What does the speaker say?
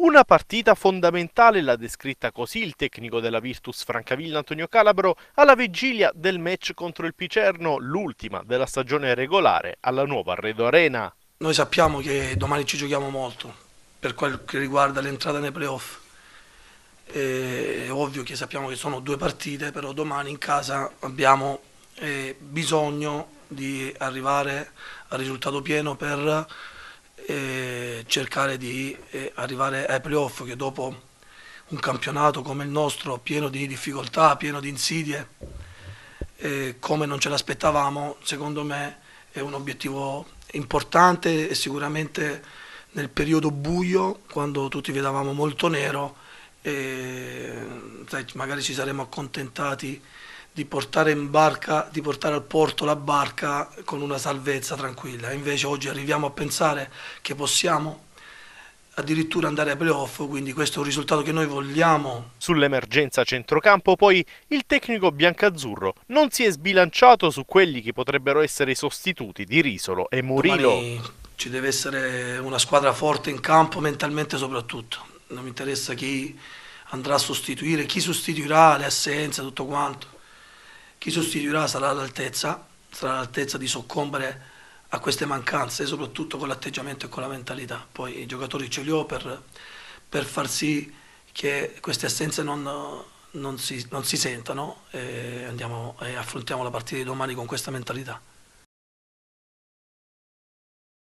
Una partita fondamentale l'ha descritta così il tecnico della Virtus Francavilla Antonio Calabro alla vigilia del match contro il Picerno, l'ultima della stagione regolare alla nuova Arredo Arena. Noi sappiamo che domani ci giochiamo molto per quel che riguarda l'entrata nei playoff. È ovvio che sappiamo che sono due partite, però domani in casa abbiamo bisogno di arrivare al risultato pieno per cercare di arrivare ai playoff, che dopo un campionato come il nostro, pieno di difficoltà, pieno di insidie, come non ce l'aspettavamo, secondo me è un obiettivo importante e sicuramente nel periodo buio, quando tutti vedevamo molto nero, sai, magari ci saremmo accontentati di portare in barca, di portare al porto la barca con una salvezza tranquilla. Invece oggi arriviamo a pensare che possiamo addirittura andare ai playoff, quindi questo è un risultato che noi vogliamo. Sull'emergenza centrocampo poi il tecnico biancazzurro non si è sbilanciato su quelli che potrebbero essere i sostituti di Risolo e Murilo. Domani ci deve essere una squadra forte in campo, mentalmente soprattutto. Non mi interessa chi andrà a sostituire, chi sostituirà le assenze, tutto quanto. Chi sostituirà sarà all'altezza di soccombere a queste mancanze, soprattutto con l'atteggiamento e con la mentalità. Poi i giocatori ce li ho per far sì che queste assenze non si sentano e affrontiamo la partita di domani con questa mentalità.